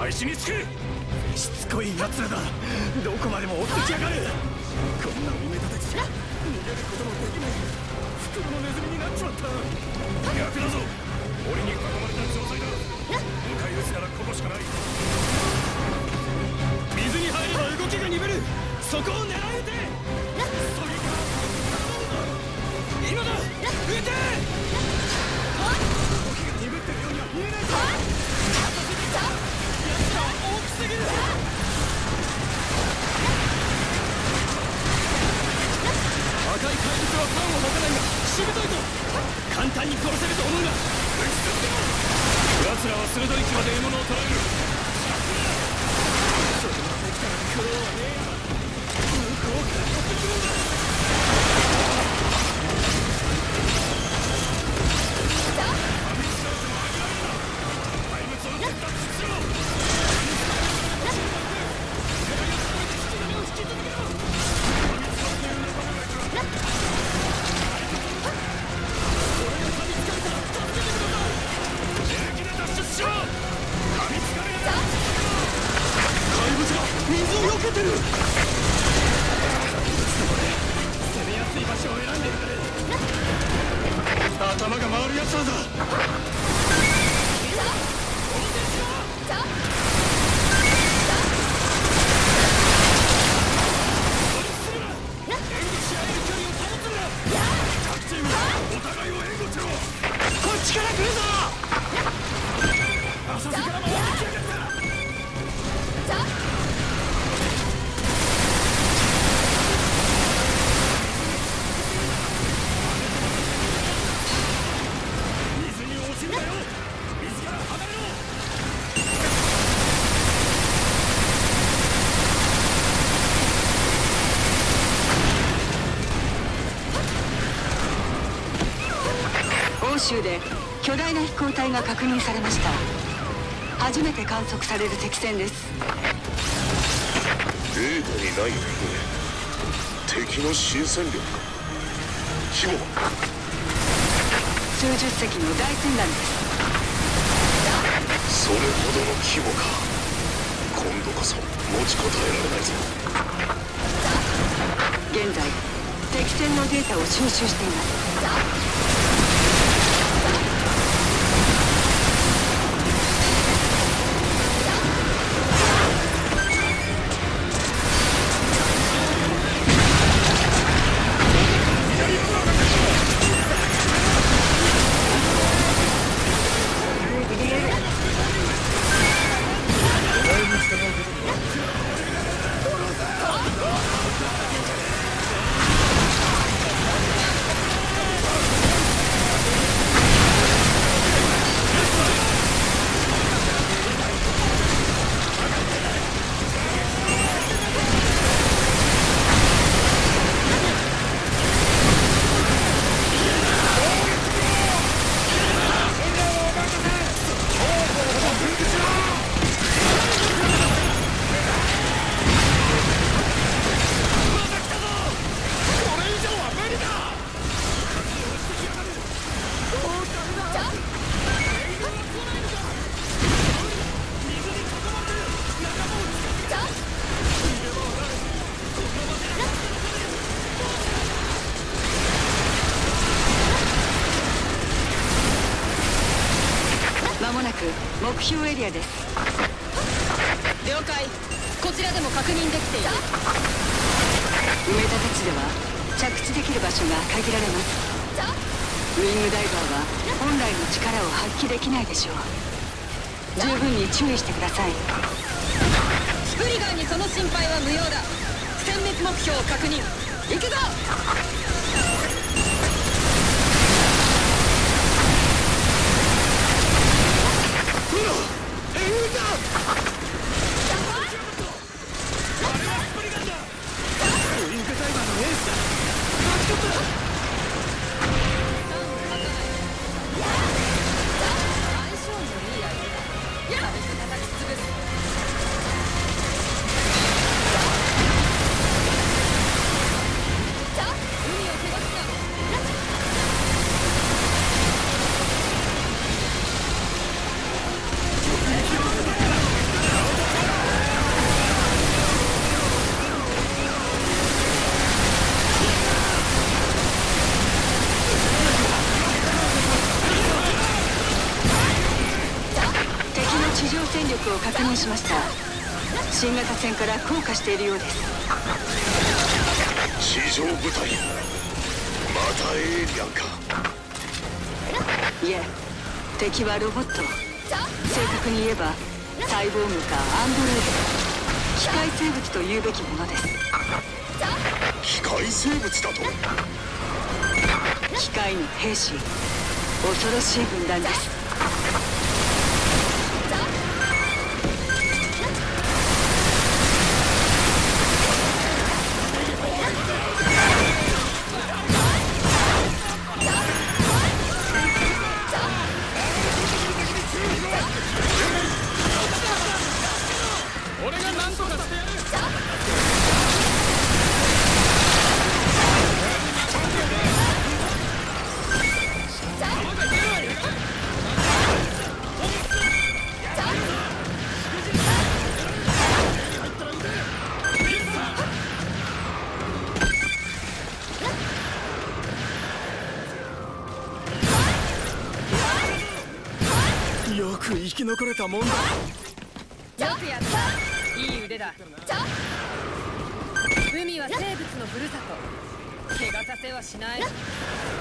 開始につく。しつこい奴らだ。どこまでも追ってきやがる。こんなおめたたちじゃ逃げることもできない。袋のネズミになっちまった。逆だぞ。俺に囲まれた状態だ。迎え撃つならここしかない。水に入れば動きが鈍る。そこを狙えて。今だ。撃て。動きが鈍ってるようには見えないぞ。奴らは大きすぎる。赤い怪物はファンを持たないがしぶといぞ。簡単に殺せると思うが撃ち続けろ。奴らは鋭い牙で獲物を捕らえる。それができたら苦労はねえや。向こうから寄ってくるんだ。頭が回るやつらだ。お互いを援護しろ。こっちから来るぞ。浅瀬から回ってきやがった。水に落ちるなよ。水から離れろ。 欧州で巨大な飛行体が確認されました。初めて観測される敵戦です。 データにない船。敵の新戦力か。規模は数十隻の大船団です。 それほどの規模か。今度こそ持ちこたえられないぞ。 現在敵戦のデータを収集しています。間もなく目標エリアです。 了解。こちらでも確認できている。 埋め立て地では着地できる場所が限られます。ウィングダイバーは本来の力を発揮できないでしょう。十分に注意してください。 スプリガンにその心配は無用だ。殲滅目標を確認。行くぞ。 確認しました。新型戦から降下しているようです。 地上部隊、またエイリアンか。 いえ、敵はロボット。正確に言えばサイボーグかアンドロイド、機械生物と言うべきものです。 機械生物だと？ 機械の兵士、恐ろしい軍団です。 俺が何とかしてやる。よく生き残れたもんだ。 よくやった。いい腕だ。海は生物のふるさと。怪我させはしない。